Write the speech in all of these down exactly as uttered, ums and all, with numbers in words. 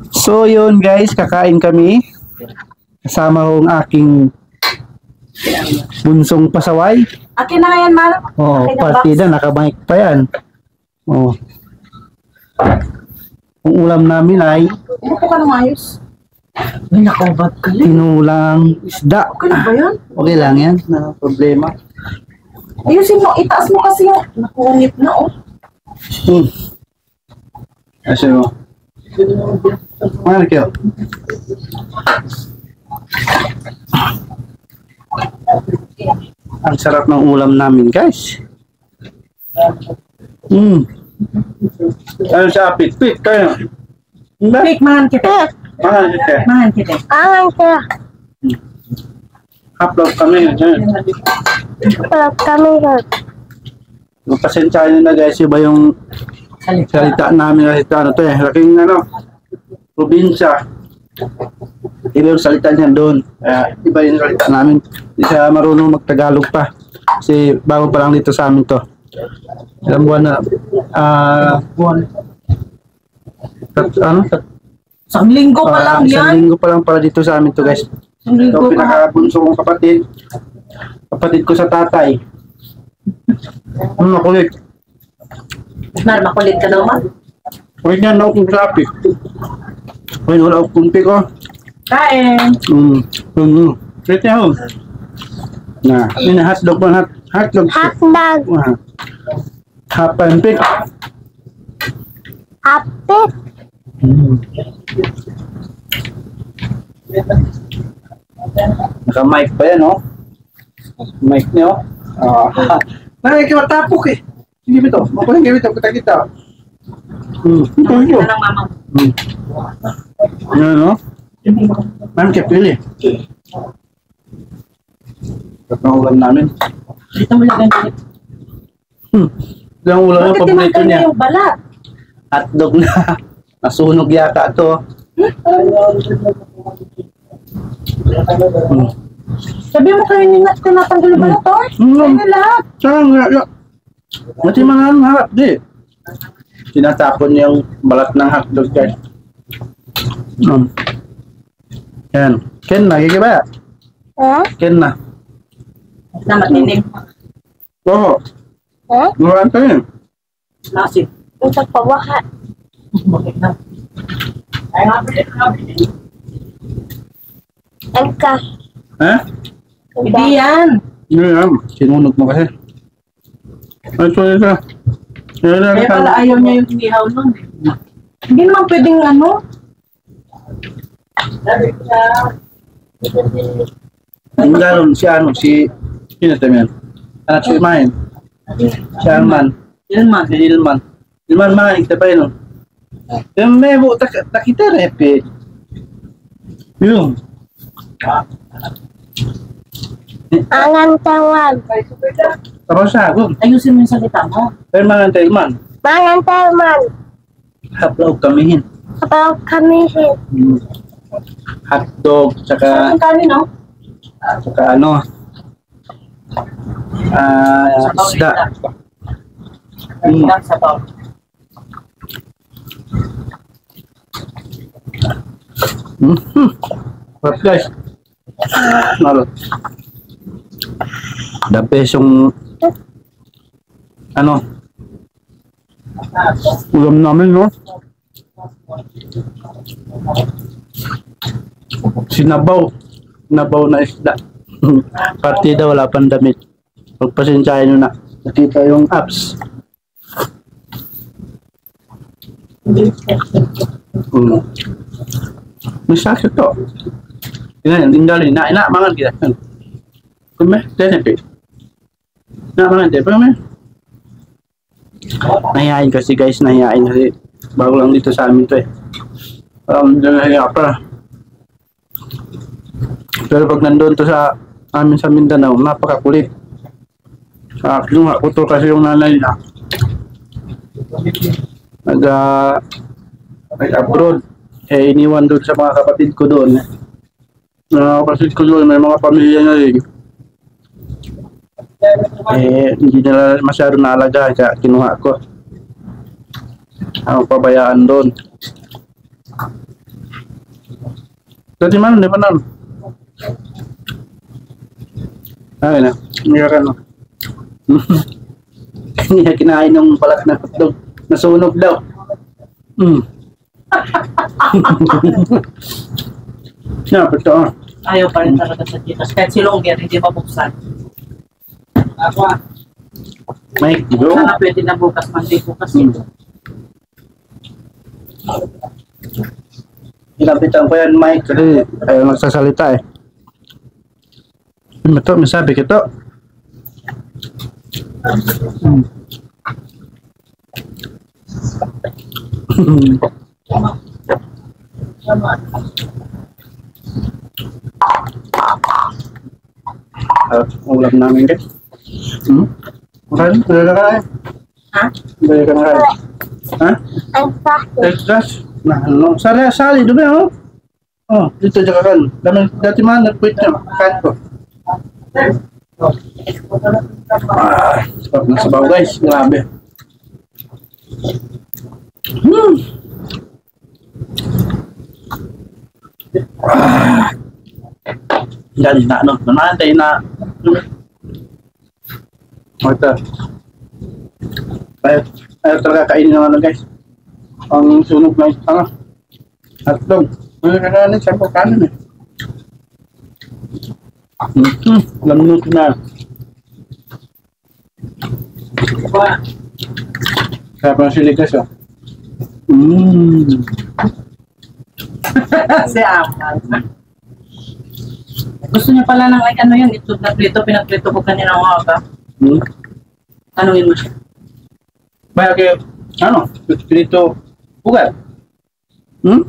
So yun guys, kakain kami. Kasama ko ang aking bunsong pasaway. Akin na nga yan, Mar. Oh, Akin na partida, box. nakabike pa yan. Oh. Ang ulam namin ay Upo ka ng ayos. Ay, nakaubat ka lang. tinulang isda. Okay na ba yan? Okay lang yan, na problema. Ayusin mo, itaas mo kasi yung nakunit na, oh. Hmm. Kasi mo. Ano kayo? Ang sarap ng ulam namin, guys. Hmm. Ano sa apit? Pit, kayo. Hindi. Fake, mahan kita. Mahal kita. Mahan kita. Angan siya. Upload kami. Wala kami ron. Pasensya nyo na guys, iba yung salita namin kasi ito, ano to eh, laking ano, probinsya. Iba yung salita niya doon. Kaya iba yung salita namin. Hindi siya marunong magtagalog pa. Kasi bago pa lang dito sa amin to. Ilang buwan na, ah, buwan. Tat, ano? Tat, Isang linggo pa ah, lang isang yan. linggo pa lang para dito sa amin to guys. Isang linggo Ito pa. pinakabunso kong kapatid. Kapatid ko sa tatay. Ano makulit? Mar, makulit ka daw, Mar. Huwag niya na akong traffic. Huwag wala akong kumpi ko. Kain. Hmm. Hmm. Wait niya ho. Na. Ini hotdog mo. Hot, hotdog. Hotdog. Ah. Half and pick. Apit. Hmm. Naka-mic pa yan, oh. Mic niya, oh. Ah. Nakikita tapok eh. Hindi ba ito? Makuling gawin ito. Kita-kita. Hmm. Ito, ito. Ano ng mama? Hmm. Yan, no? Ma'am, kaya pili. Ito ang ulam namin. Dito mo lang ganyan. Hmm. Ito ang ulam ng Bakit paborito tinanggal niya. niya yung balat? Hotdog na. Nasunog yata ito. Hmm. Sabi mo kayo nina, tinatanggal yung balat, oh. Hmm. Kayo na lahat. Saan nga? Mati mga ang harap, di. Tinatapon niya yung balat ng hotdog, guys. Hmm. Yan. Ken na, gigiba. Eh? Ken na. Na matinig. Oo. Eh? Luhaan ka yun. Nasi. Ito pa baka. Bakit na? Ay, nga, Engka. Eh? hindi yan. Hindi yan. Sinunog mo kasi. Ay, sorry ka. Yan na Kaya pala ayaw niya yung inihaw nun. Hindi naman pwedeng ano. Ang galon si ano, si... Sino ito yan? Anak si Mahin. Si Arman. Yan man. Si Ilman. Ilman Mahin, kita pa yun. Yung may buta kita repe. Yung. Angan tawag. Tapos sa ako. Ayusin mo yung salita mo. Pero mga Ilman. Mangan taman. Haplaw kamihin. Kapag kami si. Hmm. Hotdog, tsaka... Ang kanin, no? Tsaka ano? Ah, isda. Hmm. Isda. Sabaw. Mhm. What guys? Nalo. The best yung ano? Ulam namin, no? Sinabaw. Sinabaw na isda. Partida, wala pang damit. Pagpasensyahin nyo na. Nakita yung apps. Hmm. May sakit to. Tingnan, tinggalin. Na, ina, mangan kita. Kume, tenepe. Na, mangan, tenepe, kume. Nahihain kasi guys, nahihain kasi bago lang dito sa amin to eh. Parang dyan nahiya pa. Pero pag nandun to sa amin sa Mindanao, napakakulit. Sa akin, ako kasi yung nanay na. Nag, uh, nag-abroad. Eh, iniwan doon sa mga kapatid ko doon. Mga kapatid ko doon, may mga pamilya na rin. Eh, hindi nila masyado naalagaan, kaya kinuha ko. Ang pabayaan doon. Dati man, di ba nun? Ay na, hindi ka no. Kanya kinain ng balat na hotdog. Nasunog daw. Hmm. Yeah, pero ah. Ayaw pa rin talaga sa Gcash. Kahit si Longer, hindi mabuksan. Ako ah. Mike, bro. Sana pwede na bukas, Monday bukas Hmm. ito. Inabitan ko yan, Mike, kasi ayaw nagsasalita eh. Ito, may sabi ko ito. Hmm. At ulam namin guys. Hmm? Kain? Bili ka kain? Ha? Bili ka na kain? Ha? Ang sakit. Extras? Nah, ano? Sali, sali, doon oh. Oh, dito dyan ka kan. Dami, dati man, nag-quit niya. Kain ko. Ah, sarap na sabaw guys. Grabe. Hmm. Ah. Dali na ano. Nanantay na. Oh, ito. Ayaw, ayaw talaga kainin ng ano guys. Ang sunog na ano. Hotdog. Ano kakanin sa kanin eh. Hmm, ilang minuto na. Sarap ng sili guys oh. Mmm. Si Amal. Gusto niya pala ng like ano yun, itlog na prito, pinagprito ko kanina ng umaga. Hmm. Tanungin mo siya. Baya kayo, ano, dito, ugat. Hmm?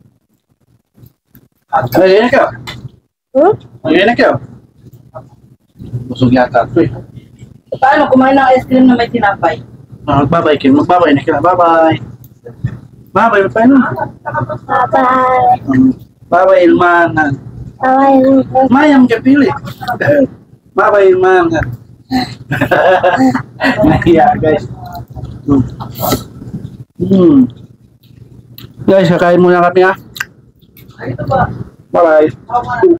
Ay, yan ka. Hmm? Ay, yan ka. Busog yata ito eh. Paano kumain ng ice cream na may tinapay? Ah, magbabay kayo, magbabay na kayo. Bye-bye. Bye-bye, paano? Bye-bye. Um, bye-bye, ilmangan. Bye-bye. Mayam ka pili. Bye-bye, ilmangan. Nahiya, guys. Hmm. Hmm. Guys, kakain muna kami ha. Ito ba? Bye-bye.